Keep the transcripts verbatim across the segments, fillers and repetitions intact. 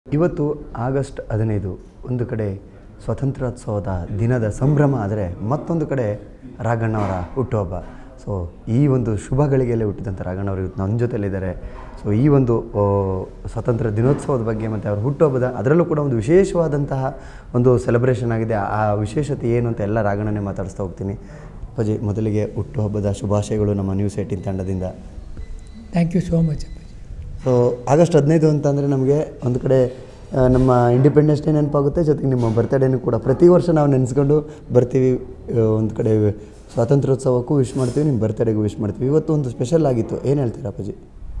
ಇವತ್ತು ಆಗಸ್ಟ್ ಹದಿನೈದು ಒಂದು ಕಡೆ ಸ್ವಾತಂತ್ರ್ಯೋತ್ಸವದ ದಿನದ ಸಂಭ್ರಮ ಆದರೆ ಮತ್ತೊಂದು ಕಡೆ ರಾಘಣ್ಣವರ ಹುಟ್ಟುಹಬ್ಬ. ಸೊ ಈ ಒಂದು ಶುಭ ಗಳಿಗೆಯಲ್ಲೇ ಹುಟ್ಟಿದಂಥ ರಾಘಣ್ಣವರು ಇವತ್ತು ನನ್ನ ಜೊತೆಲಿದ್ದಾರೆ. ಸೊ ಈ ಒಂದು ಸ್ವಾತಂತ್ರ್ಯ ದಿನೋತ್ಸವದ ಬಗ್ಗೆ ಮತ್ತು ಅವ್ರ ಹುಟ್ಟುಹಬ್ಬದ ಅದರಲ್ಲೂ ಕೂಡ ಒಂದು ವಿಶೇಷವಾದಂತಹ ಒಂದು ಸೆಲೆಬ್ರೇಷನ್ ಆಗಿದೆ. ಆ ವಿಶೇಷತೆ ಏನು ಅಂತ ಎಲ್ಲ ರಾಘಣ್ಣನೇ ಮಾತಾಡಿಸ್ತಾ ಹೋಗ್ತೀನಿ. ಅಪ್ಪಾಜಿ, ಮೊದಲಿಗೆ ಹುಟ್ಟುಹಬ್ಬದ ಶುಭಾಶಯಗಳು ನಮ್ಮ ನ್ಯೂಸ್ ಏಟಿನ್ ತಂಡದಿಂದ. Thank you so much. So August ಹದಿನೈದು ಅಂತಂದರೆ ನಮಗೆ ಒಂದು ಕಡೆ ನಮ್ಮ ಇಂಡಿಪೆಂಡೆನ್ಸ್ ಡೇ ನೆನಪಾಗುತ್ತೆ, ಜೊತೆಗೆ ನಿಮ್ಮ ಬರ್ತ್ಡೇನೂ ಕೂಡ ಪ್ರತಿ ವರ್ಷ ನಾವು ನೆನೆಸ್ಕೊಂಡು ಬರ್ತೀವಿ. ಒಂದು ಕಡೆ ಸ್ವಾತಂತ್ರ್ಯೋತ್ಸವಕ್ಕೂ ವಿಶ್ ಮಾಡ್ತೀವಿ, ನಿಮ್ಮ ಬರ್ತ್ಡೇಗೂ ವಿಶ್ ಮಾಡ್ತೀವಿ. ಇವತ್ತು ಒಂದು ಸ್ಪೆಷಲ್ ಆಗಿತ್ತು, ಏನು ಹೇಳ್ತೀರಾ ಅಪ್ಪಾಜಿ?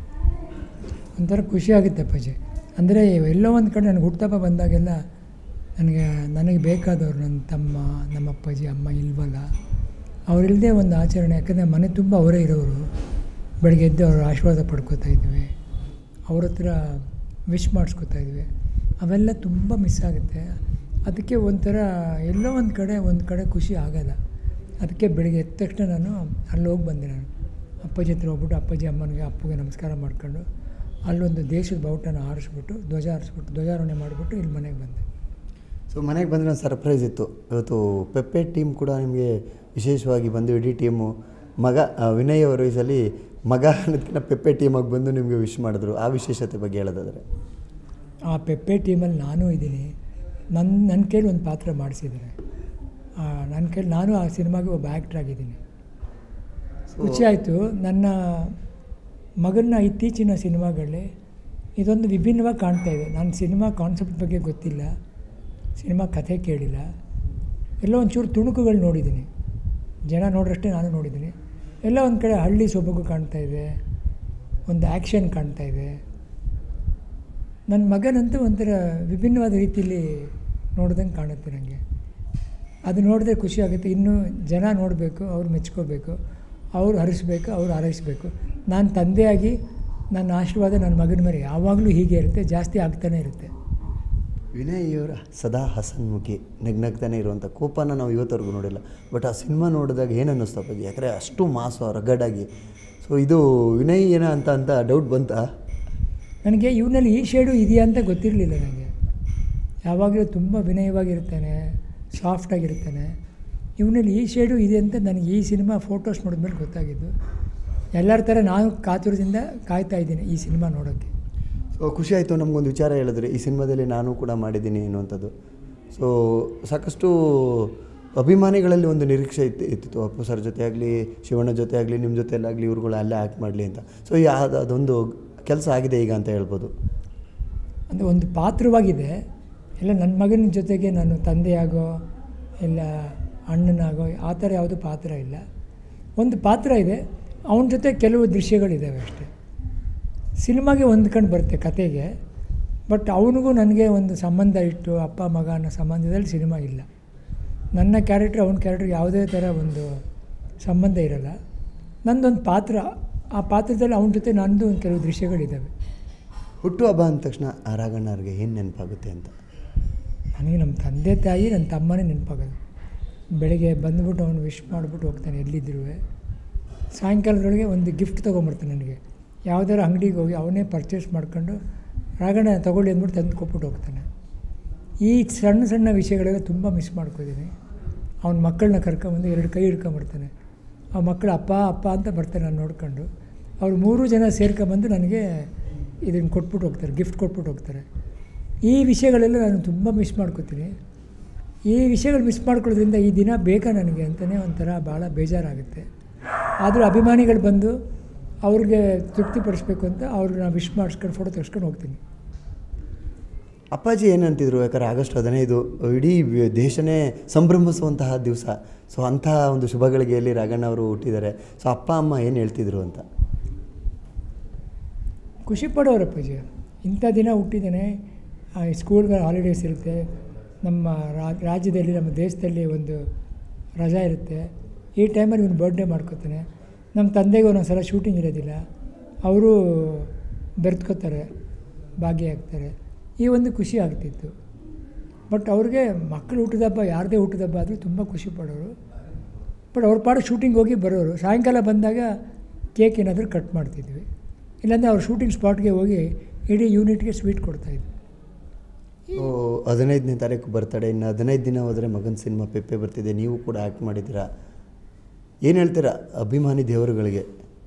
ಒಂಥರ ಖುಷಿ ಆಗುತ್ತೆ ಅಪ್ಪಾಜಿ. ಅಂದರೆ ಎಲ್ಲೋ ಒಂದು ಕಡೆ ನನಗೆ ಹುಟ್ಟುಹಬ್ಬ ಬಂದಾಗೆಲ್ಲ ನನಗೆ ನನಗೆ ಬೇಕಾದವರು ನನ್ನ ತಮ್ಮ, ನಮ್ಮ ಅಪ್ಪಾಜಿ, ಅಮ್ಮ ಇಲ್ವಲ್ಲ, ಅವರಿಲ್ಲದೆ ಒಂದು ಆಚರಣೆ. ಯಾಕಂದರೆ ಮನೆ ತುಂಬ ಅವರೇ ಇರೋರು. ಬೆಳಗ್ಗೆ ಎದ್ದು ಅವ್ರ ಆಶೀರ್ವಾದ ಪಡ್ಕೋತಾ ಇದ್ವಿ, ಅವ್ರ ಹತ್ರ ವಿಶ್ ಮಾಡಿಸ್ಕೊತಾ ಇದ್ವಿ. ಅವೆಲ್ಲ ತುಂಬ ಮಿಸ್ ಆಗುತ್ತೆ. ಅದಕ್ಕೆ ಒಂಥರ ಎಲ್ಲೋ ಒಂದು ಕಡೆ ಒಂದು ಕಡೆ ಖುಷಿ ಆಗೋಲ್ಲ. ಅದಕ್ಕೆ ಬೆಳಗ್ಗೆ ಎದ್ದ ತಕ್ಷಣ ನಾನು ಅಲ್ಲಿ ಹೋಗಿ ಬಂದೆ. ನಾನು ಅಪ್ಪಾಜಿ ಹತ್ರ ಹೋಗ್ಬಿಟ್ಟು ಅಪ್ಪಾಜಿ ಅಮ್ಮನಿಗೆ ಅಪ್ಪಗೆ ನಮಸ್ಕಾರ ಮಾಡ್ಕೊಂಡು ಅಲ್ಲೊಂದು ದೇಶದ ಬಾವುಟನ ಹಾರಿಸ್ಬಿಟ್ಟು ಧ್ವಜ ಹಾರಿಸ್ಬಿಟ್ಟು ಧ್ವಜಾರೋಹಣೆ ಮಾಡಿಬಿಟ್ಟು ಇಲ್ಲಿ ಮನೆಗೆ ಬಂದೆ. ಸೊ ಮನೆಗೆ ಬಂದರೆ ಒಂದು ಸರ್ಪ್ರೈಸ್ ಇತ್ತು. ಇವತ್ತು ಪೆಪ್ಪೆ ಟೀಮ್ ಕೂಡ ನಿಮಗೆ ವಿಶೇಷವಾಗಿ ಬಂದು ಇಡೀ ಟೀಮು ಮಗ ವಿನಯ್ ಅವರು ಈ ಸಲ ಮಗ ಅನ್ನೋದಕ್ಕಿಂತ ಪೆಪ್ಪೆ ಟೀಮಾಗಿ ಬಂದು ನಿಮಗೆ ವಿಶ್ ಮಾಡಿದ್ರು. ಆ ವಿಶೇಷತೆ ಬಗ್ಗೆ ಹೇಳೋದಾದರೆ, ಆ ಪೆಪ್ಪೆ ಟೀಮಲ್ಲಿ ನಾನೂ ಇದ್ದೀನಿ. ನನ್ನ ನನ್ನ ಕೈಲಿ ಒಂದು ಪಾತ್ರ ಮಾಡಿಸಿದ್ದಾರೆ. ನನ್ನ ಕೈಲಿ ನಾನು ಆ ಸಿನಿಮಾಗೆ ಒಬ್ಬ ಆ್ಯಕ್ಟ್ರ್ ಆಗಿದ್ದೀನಿ. ಖುಷಿ ಆಯಿತು. ನನ್ನ ಮಗನ ಇತ್ತೀಚಿನ ಸಿನಿಮಾಗಳಲ್ಲಿ ಇದೊಂದು ವಿಭಿನ್ನವಾಗಿ ಕಾಣ್ತಾ ಇದೆ. ನಾನು ಸಿನಿಮಾ ಕಾನ್ಸೆಪ್ಟ್ ಬಗ್ಗೆ ಗೊತ್ತಿಲ್ಲ, ಸಿನಿಮಾ ಕಥೆ ಕೇಳಿಲ್ಲ, ಎಲ್ಲೋ ಒಂಚೂರು ತುಣುಕುಗಳು ನೋಡಿದ್ದೀನಿ. ಜನ ನೋಡ್ರಷ್ಟೇ ನಾನು ನೋಡಿದ್ದೀನಿ. ಎಲ್ಲ ಒಂದು ಕಡೆ ಹಳ್ಳಿ ಸೊಬಗು ಕಾಣ್ತಾ ಇದೆ, ಒಂದು ಆ್ಯಕ್ಷನ್ ಕಾಣ್ತಾ ಇದೆ. ನನ್ನ ಮಗನಂತೂ ಒಂಥರ ವಿಭಿನ್ನವಾದ ರೀತಿಯಲ್ಲಿ ನೋಡ್ದಂಗೆ ಕಾಣುತ್ತೆ ನನಗೆ. ಅದು ನೋಡಿದ್ರೆ ಖುಷಿ ಆಗುತ್ತೆ. ಇನ್ನೂ ಜನ ನೋಡಬೇಕು, ಅವ್ರು ಮೆಚ್ಕೋಬೇಕು, ಅವ್ರು ಹರಿಸ್ಬೇಕು, ಅವ್ರು ಹಾರೈಸಬೇಕು. ನಾನು ತಂದೆಯಾಗಿ ನನ್ನ ಆಶೀರ್ವಾದ ನನ್ನ ಮಗನ ಮೇಲೆ ಯಾವಾಗಲೂ ಹೀಗೆ ಇರುತ್ತೆ, ಜಾಸ್ತಿ ಆಗ್ತಾನೆ ಇರುತ್ತೆ. ವಿನಯ್ ಅವರ ಸದಾ ಹಸನ್ಮುಖಿ, ನಗ್ನಗ್ತಾನೆ ಇರುವಂಥ ಕೋಪನ ನಾವು ಇವತ್ತವರೆಗೂ ನೋಡಿಲ್ಲ. ಬಟ್ ಆ ಸಿನಿಮಾ ನೋಡಿದಾಗ ಏನು ಅನ್ನಿಸ್ತು ಅಪ್ಪಾಜಿ? ಯಾಕಂದರೆ ಅಷ್ಟು ಮಾಸು ರಗಡಾಗಿ. ಸೊ ಇದು ವಿನಯ್ ಏನ ಅಂತ ಅಂತ ಡೌಟ್ ಬಂತಾ? ನನಗೆ ಇವನಲ್ಲಿ ಈ ಶೇಡು ಇದೆಯಾ ಅಂತ ಗೊತ್ತಿರಲಿಲ್ಲ ನನಗೆ. ಯಾವಾಗಲೂ ತುಂಬ ವಿನಯವಾಗಿರ್ತಾನೆ, ಸಾಫ್ಟಾಗಿರ್ತಾನೆ. ಇವನಲ್ಲಿ ಈ ಶೇಡು ಇದೆ ಅಂತ ನನಗೆ ಈ ಸಿನಿಮಾ ಫೋಟೋಸ್ ನೋಡಿದ್ಮೇಲೆ ಗೊತ್ತಾಗಿದ್ದು. ಎಲ್ಲರ ಥರ ನಾನು ಕಾತುರದಿಂದ ಕಾಯ್ತಾ ಇದ್ದೀನಿ ಈ ಸಿನಿಮಾ ನೋಡೋಕ್ಕೆ. ಸೊ ಖುಷಿ ಆಯಿತು. ನಮಗೊಂದು ವಿಚಾರ ಹೇಳಿದ್ರೆ ಈ ಸಿನಿಮಾದಲ್ಲಿ ನಾನು ಕೂಡ ಮಾಡಿದ್ದೀನಿ ಅನ್ನುವಂಥದ್ದು. ಸೊ ಸಾಕಷ್ಟು ಅಭಿಮಾನಿಗಳಲ್ಲಿ ಒಂದು ನಿರೀಕ್ಷೆ ಇತ್ತು ಇತ್ತು ಅಪ್ಪು ಸರ್ ಜೊತೆ ಆಗಲಿ, ಶಿವಣ್ಣ ಜೊತೆ ಆಗಲಿ, ನಿಮ್ಮ ಜೊತೆಯಲ್ಲಾಗಲಿ ಇವ್ರುಗಳು ಅಲ್ಲೇ ಆ್ಯಕ್ಟ್ ಮಾಡಲಿ ಅಂತ. ಸೊ ಯಾವುದು ಅದೊಂದು ಕೆಲಸ ಆಗಿದೆ ಈಗ ಅಂತ ಹೇಳ್ಬೋದು. ಅಂದರೆ ಒಂದು ಪಾತ್ರವಾಗಿದೆ. ಎಲ್ಲ ನನ್ನ ಮಗನ ಜೊತೆಗೆ ನಾನು ತಂದೆಯಾಗೋ ಇಲ್ಲ ಅಣ್ಣನಾಗೋ ಆ ಥರ ಯಾವುದೂ ಪಾತ್ರ ಇಲ್ಲ. ಒಂದು ಪಾತ್ರ ಇದೆ, ಅವನ ಜೊತೆ ಕೆಲವು ದೃಶ್ಯಗಳಿದ್ದಾವೆ ಅಷ್ಟೇ. ಸಿನಿಮಾಗೆ ಹೊಂದ್ಕೊಂಡು ಬರುತ್ತೆ ಕತೆಗೆ. ಬಟ್ ಅವನಿಗೂ ನನಗೆ ಒಂದು ಸಂಬಂಧ ಇಟ್ಟು ಅಪ್ಪ ಮಗ ಅನ್ನೋ ಸಂಬಂಧದಲ್ಲಿ ಸಿನಿಮಾ ಇಲ್ಲ. ನನ್ನ ಕ್ಯಾರೆಕ್ಟ್ರ್ ಅವನ ಕ್ಯಾರೆಕ್ಟ್ರಿಗೆ ಯಾವುದೇ ಥರ ಒಂದು ಸಂಬಂಧ ಇರೋಲ್ಲ. ನಂದೊಂದು ಪಾತ್ರ, ಆ ಪಾತ್ರದಲ್ಲಿ ಅವನ ಜೊತೆ ನನ್ನದು ಒಂದು ಕೆಲವು ದೃಶ್ಯಗಳಿದ್ದಾವೆ. ಹುಟ್ಟುಹಬ್ಬ ಅಂದ ತಕ್ಷಣ ರಾಘಣ್ಣವ್ರಿಗೆ ಏನು ನೆನಪಾಗುತ್ತೆ ಅಂತ? ನನಗೆ ನಮ್ಮ ತಂದೆ ತಾಯಿ ನನ್ನ ತಮ್ಮನೇ ನೆನಪಾಗೋದು. ಬೆಳಗ್ಗೆ ಬಂದುಬಿಟ್ಟು ಅವನು ವಿಶ್ ಮಾಡಿಬಿಟ್ಟು ಹೋಗ್ತಾನೆ ಎಲ್ಲಿದ್ದರೂ. ಸಾಯಂಕಾಲದೊಳಗೆ ಒಂದು ಗಿಫ್ಟ್ ತೊಗೊಂಬರ್ತಾನೆ ನನಗೆ. ಯಾವುದಾರ ಅಂಗಡಿಗೆ ಹೋಗಿ ಅವನೇ ಪರ್ಚೇಸ್ ಮಾಡ್ಕೊಂಡು ರಾಘಣ್ಣ ತೊಗೊಳ್ಳಿ ಅಂದ್ಬಿಟ್ಟು ತಂದು ಕೊಟ್ಬಿಟ್ಟು ಹೋಗ್ತಾನೆ. ಈ ಸಣ್ಣ ಸಣ್ಣ ವಿಷಯಗಳೆಲ್ಲ ತುಂಬ ಮಿಸ್ ಮಾಡ್ಕೋತೀನಿ. ಅವನ ಮಕ್ಕಳನ್ನ ಕರ್ಕೊಂಬಂದು ಎರಡು ಕೈ ಹಿಡ್ಕೊಂಬರ್ತಾನೆ. ಆ ಮಕ್ಕಳು ಅಪ್ಪ ಅಪ್ಪ ಅಂತ ಬರ್ತಾರೆ ನಾನು ನೋಡ್ಕೊಂಡು. ಅವ್ರು ಮೂರು ಜನ ಸೇರ್ಕೊಂಬಂದು ನನಗೆ ಇದನ್ನು ಕೊಟ್ಬಿಟ್ಟು ಹೋಗ್ತಾರೆ, ಗಿಫ್ಟ್ ಕೊಟ್ಬಿಟ್ಟು ಹೋಗ್ತಾರೆ. ಈ ವಿಷಯಗಳೆಲ್ಲ ನಾನು ತುಂಬ ಮಿಸ್ ಮಾಡ್ಕೋತೀನಿ. ಈ ವಿಷಯಗಳು ಮಿಸ್ ಮಾಡ್ಕೊಳ್ಳೋದ್ರಿಂದ ಈ ದಿನ ಬೇಕಾ ನನಗೆ ಅಂತಲೇ ಒಂಥರ ಭಾಳ ಬೇಜಾರಾಗುತ್ತೆ. ಆದರೂ ಅಭಿಮಾನಿಗಳು ಬಂದು ಅವ್ರಿಗೆ ತೃಪ್ತಿಪಡಿಸ್ಬೇಕು ಅಂತ ಅವ್ರನ್ನ ವಿಶ್ ಮಾಡಿಸ್ಕೊಂಡು ಫೋಟೋ ತೆಗೆಸ್ಕೊಂಡು ಹೋಗ್ತೀನಿ. ಅಪ್ಪಾಜಿ ಏನಂತಿದ್ರು? ಯಾಕಂದರೆ ಆಗಸ್ಟ್ ಹದಿನೈದು ಇಡೀ ದೇಶನೇ ಸಂಭ್ರಮಿಸುವಂತಹ ದಿವಸ. ಸೊ ಅಂಥ ಒಂದು ಶುಭಗಳಿಗೆಯಲ್ಲಿ ರಾಘಣ್ಣ ಅವರು ಹುಟ್ಟಿದ್ದಾರೆ. ಸೊ ಅಪ್ಪ ಅಮ್ಮ ಏನು ಹೇಳ್ತಿದ್ರು ಅಂತ? ಖುಷಿ ಪಡೋರು ಅಪ್ಪಾಜಿ. ಇಂಥ ದಿನ ಹುಟ್ಟಿದ್ದಾನೆ, ಸ್ಕೂಲ್ಗಳ ಹಾಲಿಡೇಸ್ ಇರುತ್ತೆ, ನಮ್ಮ ರಾಜ್ಯದಲ್ಲಿ ನಮ್ಮ ದೇಶದಲ್ಲಿ ಒಂದು ರಜಾ ಇರುತ್ತೆ, ಈ ಟೈಮಲ್ಲಿ ಇವನು ಬರ್ಡೇ ಮಾಡ್ಕೋತಾನೆ. ನಮ್ಮ ತಂದೆಗೆ ಒಂದೊಂದು ಸಲ ಶೂಟಿಂಗ್ ಇರೋದಿಲ್ಲ, ಅವರು ಬೆರೆತ್ಕೋತಾರೆ, ಭಾಗಿಯಾಗ್ತಾರೆ. ಈ ಒಂದು ಖುಷಿ ಆಗ್ತಿತ್ತು. ಬಟ್ ಅವ್ರಿಗೆ ಮಕ್ಕಳು ಹುಟ್ಟಿದಬ್ಬ ಯಾರದೇ ಹುಟ್ಟಿದಬ್ಬ ಆದರೂ ತುಂಬ ಖುಷಿ ಪಡೋರು. ಬಟ್ ಅವ್ರ ಪಾಡು ಶೂಟಿಂಗ್ ಹೋಗಿ ಬರೋರು. ಸಾಯಂಕಾಲ ಬಂದಾಗ ಕೇಕ್ ಏನಾದರೂ ಕಟ್ ಮಾಡ್ತಿದ್ವಿ, ಇಲ್ಲಾಂದರೆ ಅವ್ರ ಶೂಟಿಂಗ್ ಸ್ಪಾಟ್ಗೆ ಹೋಗಿ ಇಡೀ ಯೂನಿಟ್ಗೆ ಸ್ವೀಟ್ ಕೊಡ್ತಾಯಿದ್ವಿ. ಓ ಹದಿನೈದನೇ ತಾರೀಕು ಬರ್ತಡೆ, ಇನ್ನು ಹದಿನೈದು ದಿನ ಹೋದರೆ ಮಗನ ಸಿನಿಮಾ ಪೆಪ್ಪೆ ಬರ್ತಿದೆ, ನೀವು ಕೂಡ ಆ್ಯಕ್ಟ್ ಮಾಡಿದ್ದೀರಾ. ಏನು ಹೇಳ್ತೀರಾ ಅಭಿಮಾನಿ ದೇವರುಗಳಿಗೆ?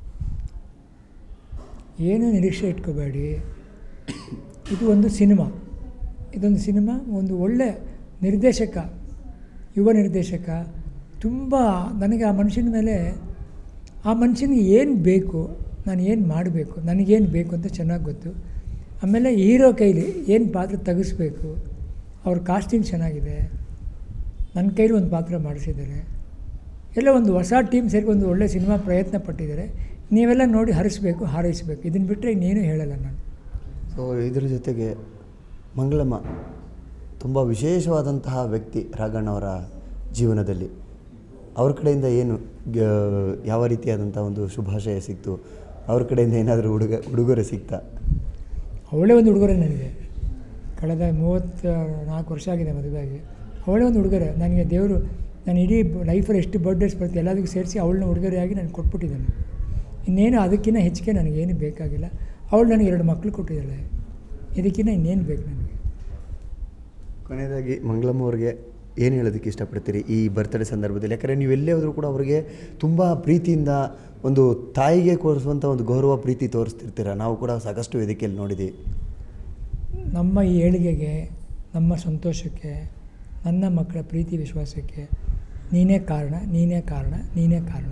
ಏನೂ ನಿರೀಕ್ಷೆ ಇಟ್ಕೋಬೇಡಿ. ಇದು ಒಂದು ಸಿನಿಮಾ, ಇದೊಂದು ಸಿನಿಮಾ, ಒಂದು ಒಳ್ಳೆ ನಿರ್ದೇಶಕ, ಯುವ ನಿರ್ದೇಶಕ. ತುಂಬ ನನಗೆ ಆ ಮನುಷ್ಯನ ಮೇಲೆ, ಆ ಮನುಷ್ಯನಿಗೆ ಏನು ಬೇಕು, ನಾನು ಏನು ಮಾಡಬೇಕು, ನನಗೇನು ಬೇಕು ಅಂತ ಚೆನ್ನಾಗಿ ಗೊತ್ತು. ಆಮೇಲೆ ಹೀರೋ ಕೈಲಿ ಏನು ಪಾತ್ರ ತೆಗೆಸ್ಬೇಕು, ಅವ್ರ ಕಾಸ್ಟಿಂಗ್ ಚೆನ್ನಾಗಿದೆ, ನನ್ನ ಕೈಲಿ ಒಂದು ಪಾತ್ರ ಮಾಡಿಸಿದ್ದಾರೆ. ಎಲ್ಲ ಒಂದು ಹೊಸ ಟೀಮ್ ಸೇರಿ ಒಂದು ಒಳ್ಳೆ ಸಿನಿಮಾ ಪ್ರಯತ್ನ ಪಟ್ಟಿದ್ದಾರೆ. ನೀವೆಲ್ಲ ನೋಡಿ ಹರಿಸ್ಬೇಕು, ಹಾರೈಸಬೇಕು. ಇದನ್ನು ಬಿಟ್ಟರೆ ಇನ್ನೇನು ಹೇಳಲ್ಲ ನಾನು. ಸೊ ಇದ್ರ ಜೊತೆಗೆ ಮಂಗಳಮ್ಮ ತುಂಬ ವಿಶೇಷವಾದಂತಹ ವ್ಯಕ್ತಿ ರಾಘಣ್ಣವರ ಜೀವನದಲ್ಲಿ. ಅವ್ರ ಕಡೆಯಿಂದ ಏನು ಯಾವ ರೀತಿಯಾದಂಥ ಒಂದು ಶುಭಾಶಯ ಸಿಕ್ತು? ಅವ್ರ ಕಡೆಯಿಂದ ಏನಾದರೂ ಉಡುಗ ಉಡುಗೊರೆ ಸಿಗ್ತಾ? ಅವಳೇ ಒಂದು ಉಡುಗೊರೆ ನನಗೆ. ಕಳೆದ ಮೂವತ್ತ ನಾಲ್ಕು ವರ್ಷ ಆಗಿದೆ ಮದುವೆಯಾಗಿ. ಅವಳೇ ಒಂದು ಉಡುಗೊರೆ ನನಗೆ. ದೇವರು ನಾನು ಇಡೀ ಲೈಫಲ್ಲಿ ಎಷ್ಟು ಬರ್ಡೇಸ್ ಬರುತ್ತೆ ಎಲ್ಲದಕ್ಕೂ ಸೇರಿಸಿ ಅವಳನ್ನ ಉಡುಗೊರೆಯಾಗಿ ನಾನು ಕೊಟ್ಬಿಟ್ಟಿದ್ದಾನೆ. ಇನ್ನೇನು ಅದಕ್ಕಿಂತ ಹೆಚ್ಚಿಗೆ ನನಗೇನು ಬೇಕಾಗಿಲ್ಲ. ಅವಳು ನನಗೆ ಎರಡು ಮಕ್ಕಳು ಕೊಟ್ಟಿದ್ದಾಳೆ, ಇದಕ್ಕಿಂತ ಇನ್ನೇನು ಬೇಕು ನನಗೆ. ಕೊನೆಯದಾಗಿ ಮಂಗಳಮ್ಮ ಅವ್ರಿಗೆ ಏನು ಹೇಳೋದಕ್ಕೆ ಇಷ್ಟಪಡ್ತೀರಿ ಈ ಬರ್ತ್ಡೇ ಸಂದರ್ಭದಲ್ಲಿ? ಯಾಕಂದರೆ ನೀವು ಎಲ್ಲೇ ಹೋದರೂ ಕೂಡ ಅವರಿಗೆ ತುಂಬ ಪ್ರೀತಿಯಿಂದ ಒಂದು ತಾಯಿಗೆ ಕೋರಿಸುವಂಥ ಒಂದು ಗೌರವ ಪ್ರೀತಿ ತೋರಿಸ್ತಿರ್ತೀರ. ನಾವು ಕೂಡ ಸಾಕಷ್ಟು ವೇದಿಕೆಯಲ್ಲಿ ನೋಡಿದ್ದೀವಿ. ನಮ್ಮ ಈ ಏಳಿಗೆಗೆ, ನಮ್ಮ ಸಂತೋಷಕ್ಕೆ, ನನ್ನ ಮಕ್ಕಳ ಪ್ರೀತಿ ವಿಶ್ವಾಸಕ್ಕೆ ನೀನೇ ಕಾರಣ, ನೀನೇ ಕಾರಣ, ನೀನೇ ಕಾರಣ.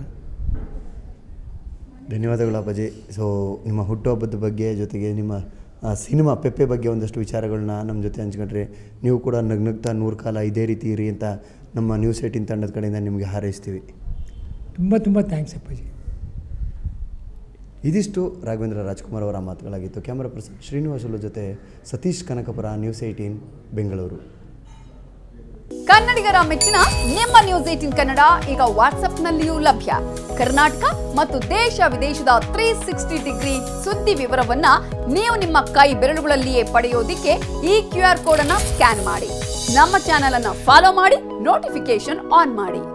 ಧನ್ಯವಾದಗಳು ಅಪ್ಪಾಜಿ. ಸೊ ನಿಮ್ಮ ಹುಟ್ಟುಹಬ್ಬದ ಬಗ್ಗೆ, ಜೊತೆಗೆ ನಿಮ್ಮ ಸಿನಿಮಾ ಪೆಪ್ಪೆ ಬಗ್ಗೆ ಒಂದಷ್ಟು ವಿಚಾರಗಳನ್ನ ನಮ್ಮ ಜೊತೆ ಹಂಚ್ಕೊಂಡ್ರೆ, ನೀವು ಕೂಡ ನಗ್ನಗ್ತಾ ನೂರು ಕಾಲ ಇದೇ ರೀತಿ ಇರಿ ಅಂತ ನಮ್ಮ ನ್ಯೂಸ್ ಏಟಿನ್ ತಂಡದ ಕಡೆಯಿಂದ ನಿಮಗೆ ಹಾರೈಸ್ತೀವಿ. ತುಂಬ ತುಂಬ ಥ್ಯಾಂಕ್ಸ್ ಅಪ್ಪಾಜಿ. ಇದಿಷ್ಟು ರಾಘವೇಂದ್ರ ರಾಜ್ಕುಮಾರ್ ಅವರ ಮಾತುಗಳಾಗಿತ್ತು. ಕ್ಯಾಮರಾ ಪರ್ಸನ್ ಶ್ರೀನಿವಾಸುಲು ಜೊತೆ ಸತೀಶ್ ಕನಕಪುರ, ನ್ಯೂಸ್ ಏಟೀನ್ ಬೆಂಗಳೂರು. ಕನ್ನಡಿಗರ ಮೆಚ್ಚಿನ ನಿಮ್ಮ ನ್ಯೂಸ್ ಏಟೀನ್ ಕನ್ನಡ ಈಗ ವಾಟ್ಸ್ಆಪ್ನಲ್ಲಿಯೂ ಲಭ್ಯ. ಕರ್ನಾಟಕ ಮತ್ತು ದೇಶ ವಿದೇಶದ ತ್ರೀ ಸಿಕ್ಸ್ಟಿ ಡಿಗ್ರಿ ಸುದ್ದಿ ವಿವರವನ್ನ ನೀವು ನಿಮ್ಮ ಕೈ ಬೆರಳುಗಳಲ್ಲಿಯೇ ಪಡೆಯೋದಿಕ್ಕೆ ಈ ಕ್ಯೂ ಆರ್ ಕೋಡ್ ಅನ್ನ ಸ್ಕ್ಯಾನ್ ಮಾಡಿ. ನಮ್ಮ ಚಾನೆಲ್ ಅನ್ನ ಫಾಲೋ ಮಾಡಿ, ನೋಟಿಫಿಕೇಶನ್ ಆನ್ ಮಾಡಿ.